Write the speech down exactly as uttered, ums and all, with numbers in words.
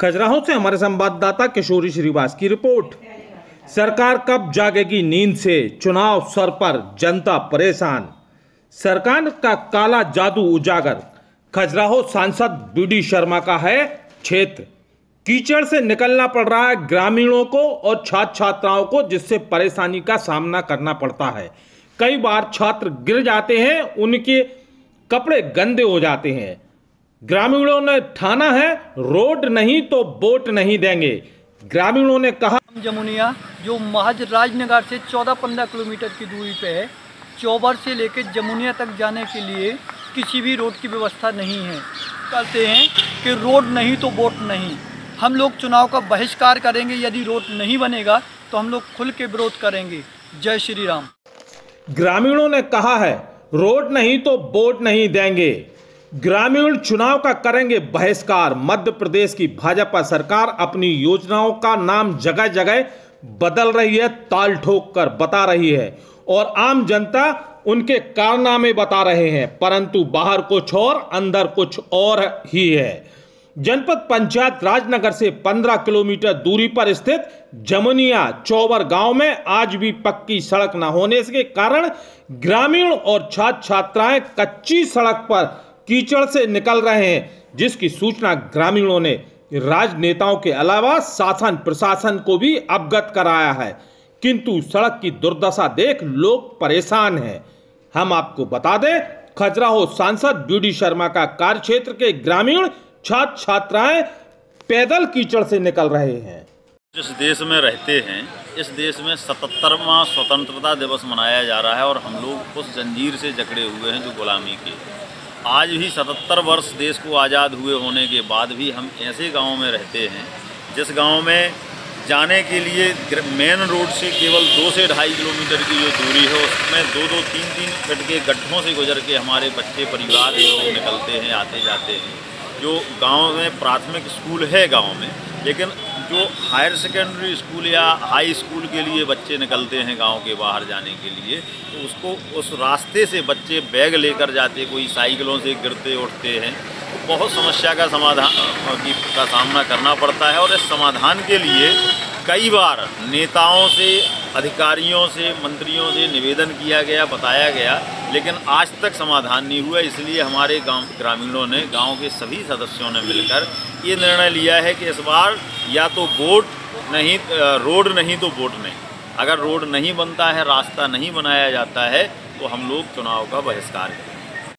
खजुराहो से हमारे संवाददाता किशोरी श्रीवास की रिपोर्ट। सरकार कब जागेगी नींद से, चुनाव सर पर, जनता परेशान। सरकार का काला जादू उजागर। खजुराहो सांसद बीडी शर्मा का है क्षेत्र। कीचड़ से निकलना पड़ रहा है ग्रामीणों को और छात्र छात्राओं को, जिससे परेशानी का सामना करना पड़ता है। कई बार छात्र गिर जाते हैं, उनके कपड़े गंदे हो जाते हैं। ग्रामीणों ने ठाना है, रोड नहीं तो वोट नहीं देंगे। ग्रामीणों ने कहा, जमुनिया जो महज राजनगर से चौदह पंद्रह किलोमीटर की दूरी पे है, चौबर से लेकर जमुनिया तक जाने के लिए किसी भी रोड की व्यवस्था नहीं है। कहते हैं कि रोड नहीं तो वोट नहीं। हम लोग चुनाव का बहिष्कार करेंगे। यदि रोड नहीं बनेगा तो हम लोग खुल के विरोध करेंगे। जय श्री राम। ग्रामीणों ने कहा है, रोड नहीं तो वोट नहीं देंगे। ग्रामीण चुनाव का करेंगे बहिष्कार। मध्य प्रदेश की भाजपा सरकार अपनी योजनाओं का नाम जगह जगह बदल रही है, ताल ठोक कर बता रही है, और आम जनता उनके कारनामे बता रहे हैं, परंतु बाहर कुछ और अंदर कुछ और ही है। जनपद पंचायत राजनगर से पंद्रह किलोमीटर दूरी पर स्थित जमुनिया चौबर गांव में आज भी पक्की सड़क न होने के कारण ग्रामीण और छात्र छात्राएं कच्ची सड़क पर कीचड़ से निकल रहे हैं, जिसकी सूचना ग्रामीणों ने राजनेताओं के अलावा शासन प्रशासन को भी अवगत कराया है, किंतु सड़क की दुर्दशा देख लोग परेशान हैं। हम आपको बता दें, खजुराहो सांसद बीडी शर्मा का कार्यक्षेत्र के ग्रामीण छात्र छात्राएं पैदल कीचड़ से निकल रहे हैं। जिस देश में रहते हैं, इस देश में सतहत्तरवां स्वतंत्रता दिवस मनाया जा रहा है और हम लोग उस जंजीर से जकड़े हुए हैं जो गुलामी के। आज भी सतहत्तर वर्ष देश को आज़ाद हुए होने के बाद भी हम ऐसे गाँव में रहते हैं जिस गाँव में जाने के लिए मेन रोड से केवल दो से ढाई किलोमीटर की जो दूरी है, उसमें दो दो तीन तीन फीट के गड्ढों से गुजर के हमारे बच्चे परिवार के लोग निकलते हैं, आते जाते हैं। जो गांव में प्राथमिक स्कूल है गांव में, लेकिन जो हायर सेकेंडरी स्कूल या हाई स्कूल के लिए बच्चे निकलते हैं गांव के बाहर जाने के लिए, तो उसको उस रास्ते से बच्चे बैग लेकर जाते, कोई साइकिलों से गिरते उठते हैं, तो बहुत समस्या का समाधान की का सामना करना पड़ता है। और इस समाधान के लिए कई बार नेताओं से, अधिकारियों से, मंत्रियों से निवेदन किया गया, बताया गया, लेकिन आज तक समाधान नहीं हुआ। इसलिए हमारे गांव ग्रामीणों ने, गांव के सभी सदस्यों ने मिलकर ये निर्णय लिया है कि इस बार या तो वोट नहीं, रोड नहीं तो वोट नहीं। अगर रोड नहीं बनता है, रास्ता नहीं बनाया जाता है, तो हम लोग चुनाव का बहिष्कार करें।